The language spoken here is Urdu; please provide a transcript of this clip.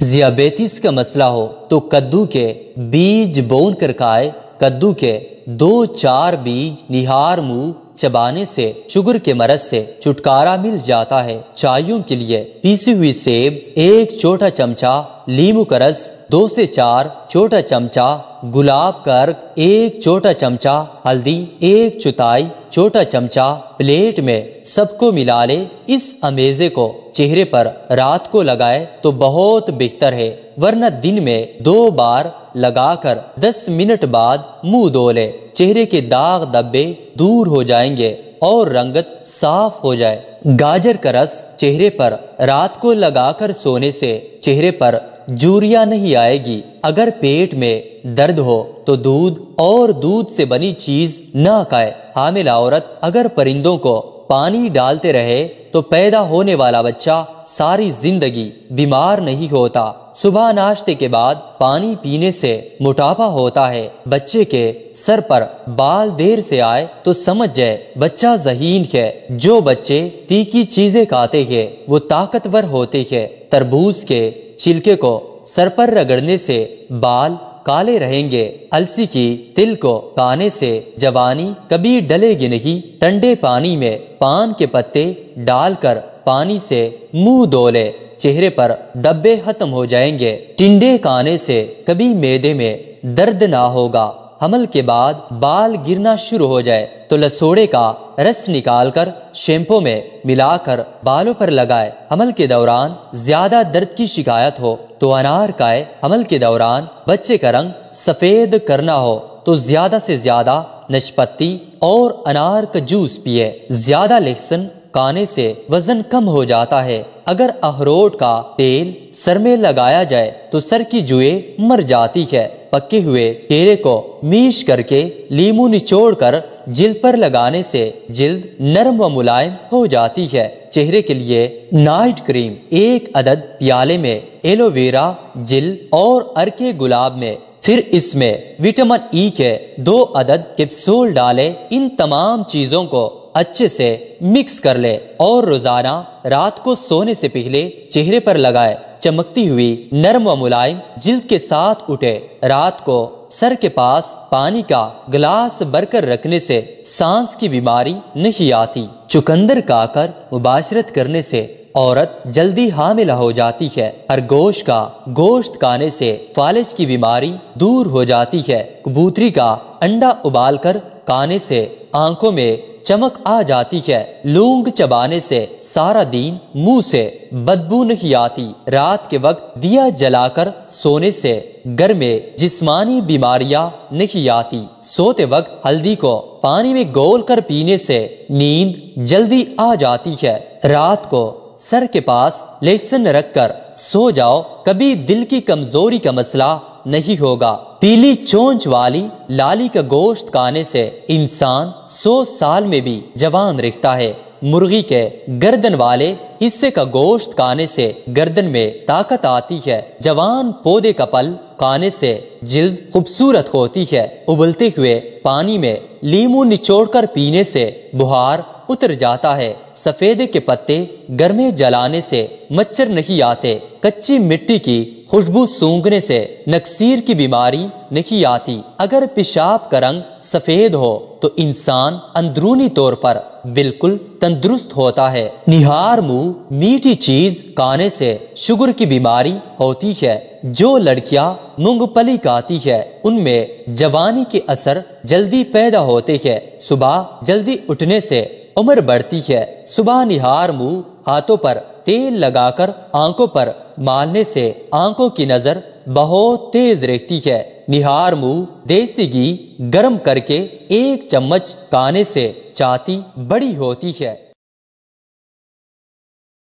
ذیابیطس کا مسئلہ ہو تو کدو کے بیج بون کر کھائے۔ کدو کے 2-4 بیج نہار منہ چبانے سے شوگر کے مرض سے چھٹکارا مل جاتا ہے۔ چائیوں کے لیے پیسی ہوئی سیب 1 چھوٹا چمچہ، لیمو کا رس 2 سے 4 چھوٹا چمچہ، گلاب کا عرق 1 چھوٹا چمچہ، ہلدی 1/4 چھوٹا چمچہ پلیٹ میں سب کو ملا لے۔ اس امیزے کو چہرے پر رات کو لگائے تو بہت بہتر ہے، ورنہ دن میں 2 بار لگا کر 10 منٹ بعد منہ دھو لے۔ چہرے کے داغ دبے دور ہو جائیں گے اور رنگت صاف ہو جائے۔ گاجر کا رس چہرے پر رات کو لگا کر سونے سے چہرے پر جھریاں نہیں آئے گی۔ اگر پیٹ میں درد ہو تو دودھ اور دودھ سے بنی چیز نہ کھائے۔ حاملہ عورت اگر پرندوں کو پانی ڈالتے رہے تو پیدا ہونے والا بچہ ساری زندگی بیمار نہیں ہوتا۔ صبح ناشتے کے بعد پانی پینے سے موٹاپا ہوتا ہے۔ بچے کے سر پر بال دیر سے آئے تو سمجھ جائے بچہ ذہین ہے۔ جو بچے تیکھی چیزیں کھاتے ہیں وہ طاقتور ہوتے ہیں۔ تربوز کے چھلکے کو سر پر رگڑنے سے بال کالے رہیں گے۔ السی کی تل کو کھانے سے جوانی کبھی ڈلے گی نہیں۔ ٹھنڈے پانی میں پان کے پتے ڈال کر پانی سے منہ دھو لے، چہرے پر دبے ختم ہو جائیں گے۔ ٹنڈے کھانے سے کبھی معدے میں درد نہ ہوگا۔ حمل کے بعد بال گرنا شروع ہو جائے تو لسوڑے کا رس نکال کر شیمپو میں ملا کر بالوں پر لگائے۔ حمل کے دوران زیادہ درد کی شکایت ہو تو انار کھائے۔ حمل کے دوران بچے کا رنگ سفید کرنا ہو تو زیادہ سے زیادہ نشپتی اور انار کا جوس پیے۔ زیادہ لہسن کھانے سے وزن کم ہو جاتا ہے۔ اگر اخروٹ کا تیل سر میں لگایا جائے تو سر کی جوئیں مر جاتی ہے۔ پکے ہوئے کیلے کو میش کر کے لیمو نچوڑ کر جلد پر لگانے سے جلد نرم و ملائم ہو جاتی ہے۔ چہرے کے لیے نائٹ کریم 1 عدد پیالے میں ایلو ویرا جل اور عرق گلاب میں، پھر اس میں وٹامن ای کے 2 عدد کیپسول ڈالے۔ ان تمام چیزوں کو اچھے سے مکس کر لے اور روزانہ رات کو سونے سے پہلے چہرے پر لگائے۔ چمکتی ہوئی نرم و ملائم جلد کے ساتھ اٹھے۔ رات کو سر کے پاس پانی کا گلاس بھر کر رکھنے سے سانس کی بیماری نہیں آتی۔ چقندر کھا کر مباشرت کرنے سے عورت جلدی حاملہ ہو جاتی ہے۔ خرگوش کا گوشت کھانے سے فالج کی بیماری دور ہو جاتی ہے۔ کبوتری کا انڈا ابال کر کھانے سے آنکھوں میں چمک آ جاتی ہے۔ لونگ چبانے سے سارا دن منہ سے بدبو نہیں آتی۔ رات کے وقت دیا جلا کر سونے سے گھر میں جسمانی بیماریاں نہیں آتی۔ سوتے وقت ہلدی کو پانی میں گول کر پینے سے نیند جلدی آ جاتی ہے۔ رات کو سر کے پاس لہسن رکھ کر سو جاؤ، کبھی دل کی کمزوری کا مسئلہ نہیں ہوگا۔ پیلی چونچ والی لالی کا گوشت کھانے سے انسان 100 سال میں بھی جوان رہتا ہے۔ مرغی کے گردن والے حصے کا گوشت کھانے سے گردن میں طاقت آتی ہے۔ جوان پودے کا پھل کھانے سے جلد خوبصورت ہوتی ہے۔ ابلتے ہوئے پانی میں لیمو نچوڑ کر پینے سے بخار اتر جاتا ہے۔ سفیدے کے پتے گھر میں جلانے سے مچھر نہیں آتے۔ کچی مٹی کی خوشبو سونگنے سے نکسیر کی بیماری نہیں آتی۔ اگر پیشاب کا رنگ سفید ہو تو انسان اندرونی طور پر بالکل تندرست ہوتا ہے۔ نہار منہ میٹھی چیز کھانے سے شوگر کی بیماری ہوتی ہے۔ جو لڑکیاں مونگ پھلی کھاتی ہے ان میں جوانی کے اثر جلدی پیدا ہوتے ہیں۔ صبح جلدی اٹھنے سے عمر بڑھتی ہے۔ صبح نہار منہ ہاتھوں پر تیل لگا کر آنکھوں پر مالنے سے آنکھوں کی نظر بہت تیز رہتی ہے۔ نہار منہ دیسی گھی گرم کر کے 1 چمچ کھانے سے چھاتی بڑی ہوتی ہے۔